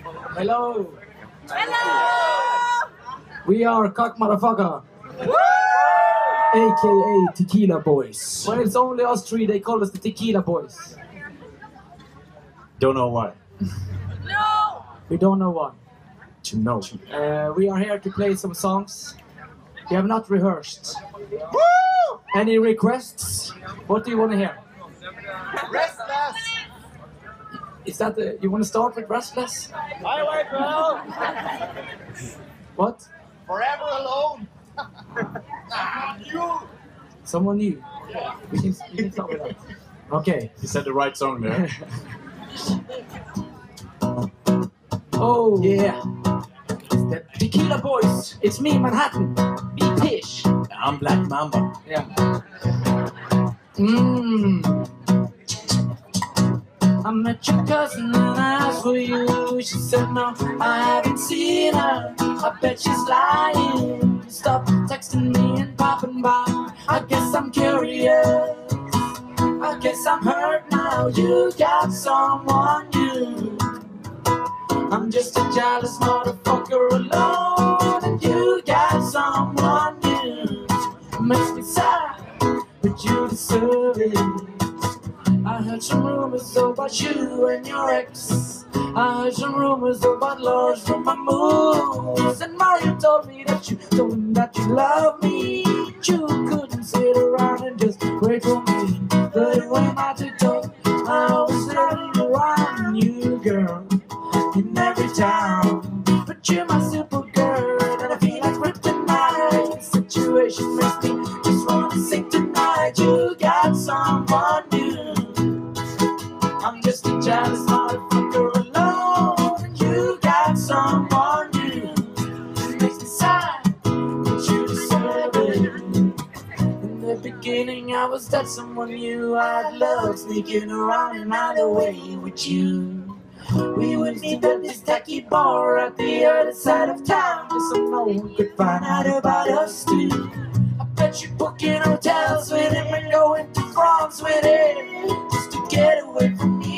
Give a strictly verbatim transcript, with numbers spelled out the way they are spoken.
Hello. Hello. We are Cock Motherfucker. A K A Tequila Boys. When it's only us three, they call us the Tequila Boys. Don't know why. No. We don't know why. To know. Uh, we are here to play some songs. We have not rehearsed. Woo! Any requests? What do you want to hear? Restless! Is that the, you want to start with Restless? Highway Girl! What? Forever Alone! Ah, you! Someone new? We can, we can start with that. Okay. You said the right song there. Oh Yeah. It's the Tequila Boys. It's me, Manhattan. Me, Pish. I'm Black Mamba. Yeah. Mmm. I met your cousin and I asked for you. She said no, I haven't seen her. I bet she's lying. Stop texting me and popping by. I guess I'm curious. I guess I'm hurt now. You got someone new. I'm just a jealous motherfucker alone, and you got someone new. It makes me sad, but you deserve it. I heard some rumors about you and your ex. I heard some rumors about love from my moves. And Mario told me that you told him that you love me. You couldn't sit around and just wait for me. But it went out to talk. I was running around you, girl, in every town. But you're my super girl, and I feel like kryptonite. The situation makes me just wanna sing tonight. You got someone new. I'm just a jealous motherfucker alone, and you got someone new. It makes me sad, but you deserve it. In the beginning, I was that someone new. I'd love sneaking around and out the way with you. We would meet at this tacky bar at the other side of town, just so no one could find out about us too. I bet you booking hotels with him and going to France with him, just to get away from me.